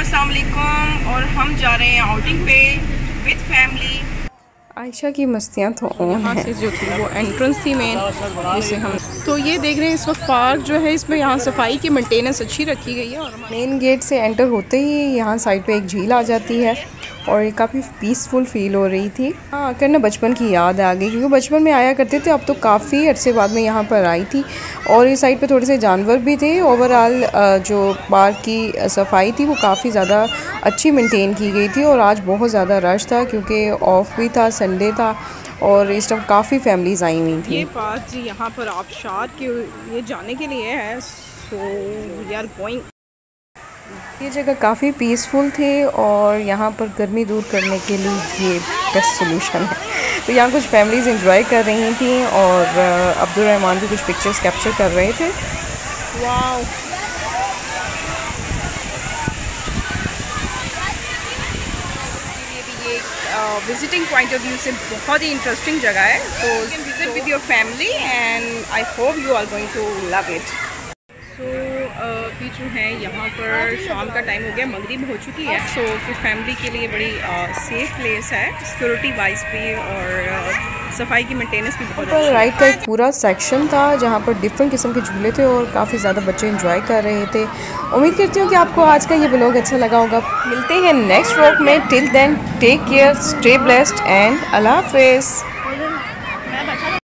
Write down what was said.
अस्सलाम वालेकुम। और हम जा रहे हैं आउटिंग पे विद फैमिली। आयशा की मस्तियाँ तो यहाँ से जो थी वो एंट्रेंस थी मेन, जिसे हम तो ये देख रहे हैं इस वक्त पार्क जो है इसमें यहाँ सफाई की मेंटेनेंस अच्छी रखी गई है। और मेन गेट से एंटर होते ही यहाँ साइड पे एक झील आ जाती है और ये काफ़ी पीसफुल फील हो रही थी। हाँ, आकर ना बचपन की याद आ गई, क्योंकि बचपन में आया करते थे, अब तो काफ़ी अरसे बाद में यहाँ पर आई थी। और इस साइड पे थोड़े से जानवर भी थे। ओवरऑल जो पार्क की सफाई थी वो काफ़ी ज़्यादा अच्छी मेंटेन की गई थी। और आज बहुत ज़्यादा रश था क्योंकि ऑफ भी था, संडे था और इस टाइम काफ़ी फैमिलीज़ आई हुई थी। ये पार्क जी यहाँ पर आबशार के ये जाने के लिए है। So we are going. ये जगह काफ़ी पीसफुल थी और यहाँ पर गर्मी दूर करने के लिए ये बेस्ट सोल्यूशन है। तो यहाँ कुछ फैमिलीज़ एंजॉय कर रही थी और अब्दुल रहमान भी कुछ पिक्चर्स कैप्चर कर रहे थे। वाओ, ये विजिटिंग पॉइंट ऑफ व्यू से बहुत ही इंटरेस्टिंग जगह है। तो you can visit with your family and I hope you are going to love it. So अभी जो है यहाँ पर शाम का टाइम हो गया, मगरिब हो चुकी है। सो फिर फैमिली के लिए बड़ी सेफ प्लेस है, सिक्योरिटी वाइज भी और सफाई की मेंटेनेंस भी बहुत अच्छी है। राइड का एक पूरा सेक्शन था जहाँ पर डिफरेंट किस्म के झूले थे और काफ़ी ज़्यादा बच्चे एंजॉय कर रहे थे। उम्मीद करती हूँ कि आपको आज का ये व्लॉग अच्छा लगा होगा। मिलते हैं नेक्स्ट व्लॉग में। Till then take care, stay blessed and अल्लाह हाफिज़।